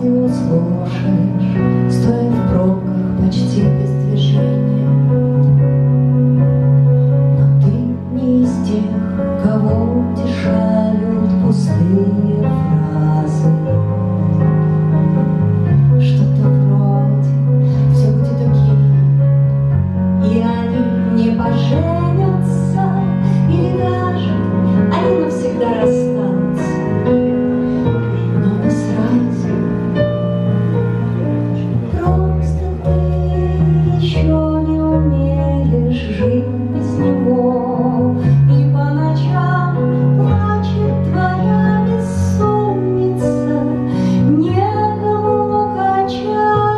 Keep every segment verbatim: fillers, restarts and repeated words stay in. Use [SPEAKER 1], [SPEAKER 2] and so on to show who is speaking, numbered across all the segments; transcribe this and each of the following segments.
[SPEAKER 1] радио слушаешь, стоя в пробках почти без движения. Но ты не из тех, кого утешают пустые фразы. Что-то вроде «все будет окей», и они не поженятся, или даже они навсегда расстанутся. Но без разницы, просто ты еще не умеешь жить без него, и по ночам плачет твоя бессонница, некому качать.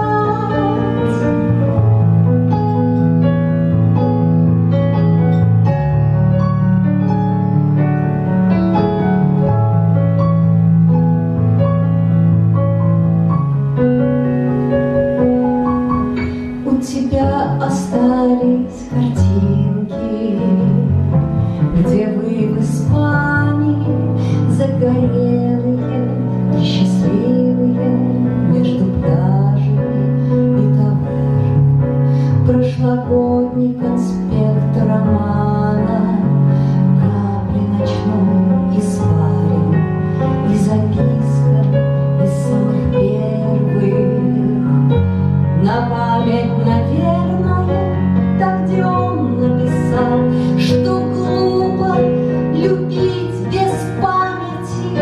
[SPEAKER 1] У тебя остались картинки, где вы в Испании загорелые и счастливые между пляжами и тавернами. Прошлогодний конспект романа, капли ночной испарины и записка из самых первых. На память, наверное, там, где он написал, что глупо любить без памяти.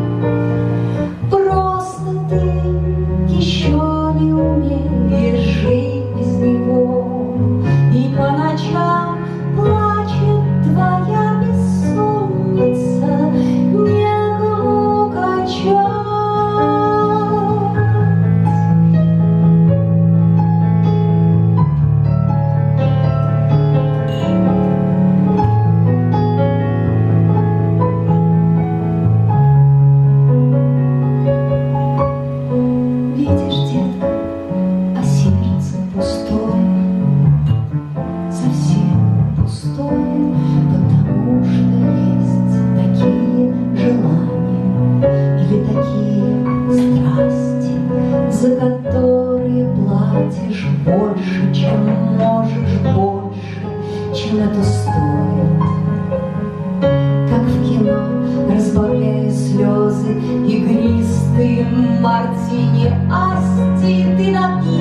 [SPEAKER 1] Просто ты еще не умеешь жить без него, и по ночам плачет твоя бессонница, некому качать. Видишь, детка, а сердце пустое, совсем пустое, потому что есть такие желания или такие страсти, за которые платишь больше, чем можешь, больше, чем это стоит. Как в кино, разбавляя слезы игристым мартини асти, ты напьешься